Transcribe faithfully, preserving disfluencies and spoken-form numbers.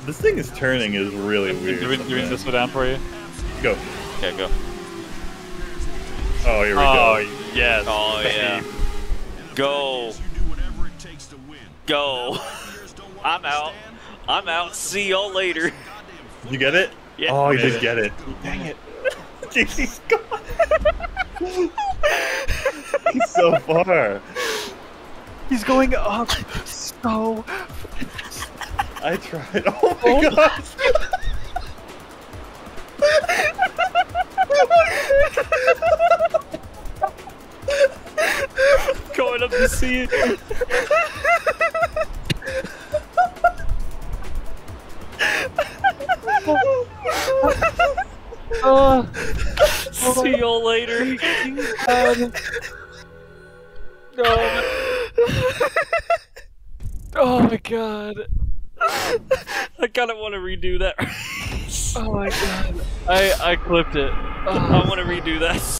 This thing is turning is really weird. Do we, do we just go down for you? Go. Okay, go. Oh, here we oh, go. yes. Oh, yeah. Go. Go. I'm out. I'm out. See y'all later. You get it? Yeah. Oh, you Made did it. get it. Dang it. He's gone. He's so far. He's going up so... I tried. Oh my oh. god. Going up to see it. Oh, see y'all later. God. Oh my god. I kind of want to redo that. Oh my god. I I clipped it. Oh. I want to redo that.